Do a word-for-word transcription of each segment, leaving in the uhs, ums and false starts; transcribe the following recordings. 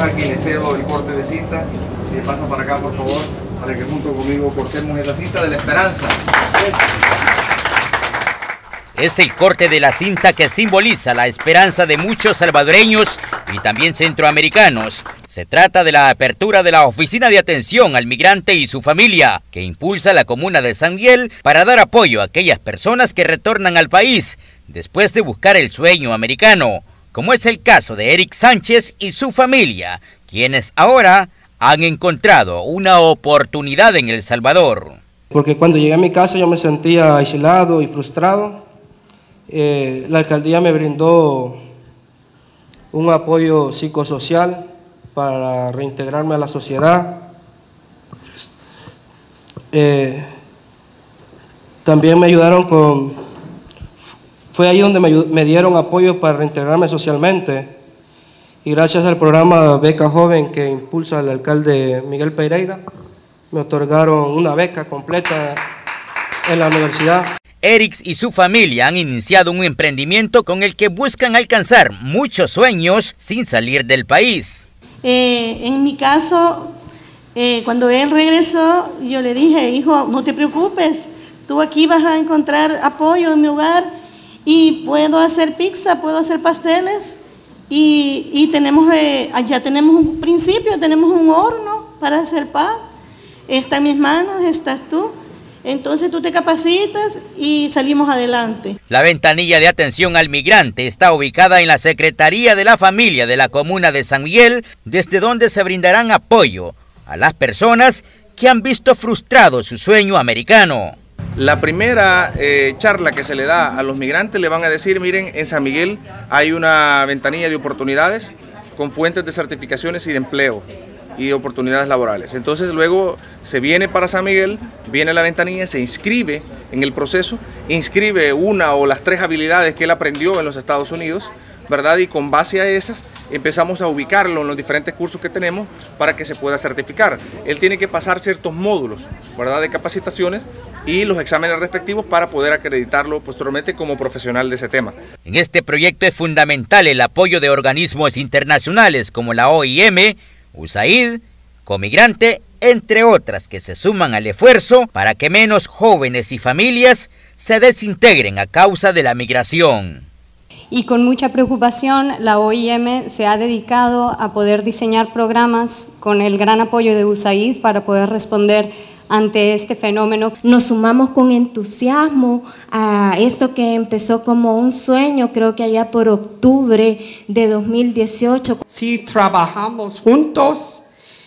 a quien le cedo el corte de cinta. Si pasa para acá, por favor, para que junto conmigo cortemos esa cinta de la esperanza. Es el corte de la cinta que simboliza la esperanza de muchos salvadoreños y también centroamericanos. Se trata de la apertura de la Oficina de Atención al Migrante y su Familia, que impulsa la comuna de San Miguel para dar apoyo a aquellas personas que retornan al país después de buscar el sueño americano, como es el caso de Eric Sánchez y su familia, quienes ahora han encontrado una oportunidad en El Salvador. Porque cuando llegué a mi casa yo me sentía aislado y frustrado. Eh, la alcaldía me brindó un apoyo psicosocial para reintegrarme a la sociedad. Eh, también me ayudaron con... Fue ahí donde me, me dieron apoyo para reintegrarme socialmente. Y gracias al programa Beca Joven que impulsa el alcalde Miguel Pereira, me otorgaron una beca completa en la universidad. Eric y su familia han iniciado un emprendimiento con el que buscan alcanzar muchos sueños sin salir del país. Eh, en mi caso, eh, cuando él regresó, yo le dije, hijo, no te preocupes, tú aquí vas a encontrar apoyo en mi hogar y puedo hacer pizza, puedo hacer pasteles y, y tenemos, eh, ya tenemos un principio, tenemos un horno para hacer pan, está en mis manos, estás tú. Entonces tú te capacitas y salimos adelante. La ventanilla de atención al migrante está ubicada en la Secretaría de la Familia de la Comuna de San Miguel, desde donde se brindarán apoyo a las personas que han visto frustrado su sueño americano. La primera eh, charla que se le da a los migrantes le van a decir, miren, en San Miguel hay una ventanilla de oportunidades con fuentes de certificaciones y de empleo y de oportunidades laborales. Entonces luego se viene para San Miguel, viene la ventanilla, se inscribe en el proceso, inscribe una o las tres habilidades que él aprendió en los Estados Unidos, ¿verdad? Y con base a esas empezamos a ubicarlo en los diferentes cursos que tenemos para que se pueda certificar. Él tiene que pasar ciertos módulos, ¿verdad?, de capacitaciones y los exámenes respectivos para poder acreditarlo posteriormente como profesional de ese tema. En este proyecto es fundamental el apoyo de organismos internacionales como la O I M, U S A I D, Comigrante, entre otras que se suman al esfuerzo para que menos jóvenes y familias se desintegren a causa de la migración. Y con mucha preocupación la O I M se ha dedicado a poder diseñar programas con el gran apoyo de U S A I D para poder responder ante este fenómeno. Nos sumamos con entusiasmo a esto que empezó como un sueño, creo que allá por octubre de dos mil dieciocho. Si trabajamos juntos,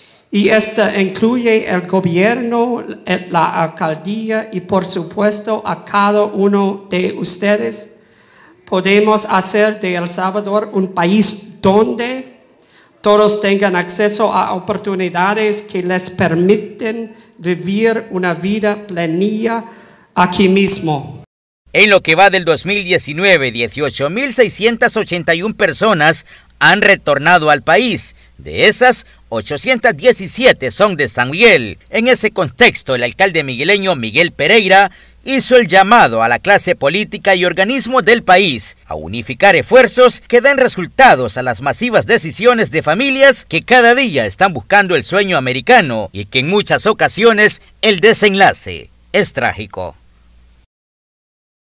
y esto incluye el gobierno, la alcaldía y por supuesto a cada uno de ustedes, podemos hacer de El Salvador un país donde todos tengan acceso a oportunidades que les permiten vivir una vida plena aquí mismo. En lo que va del dos mil diecinueve, dieciocho mil seiscientas ochenta y una personas han retornado al país. De esas, ochocientas diecisiete son de San Miguel. En ese contexto, el alcalde migueleño Miguel Pereira hizo el llamado a la clase política y organismos del país a unificar esfuerzos que den resultados a las masivas decisiones de familias que cada día están buscando el sueño americano y que en muchas ocasiones el desenlace es trágico.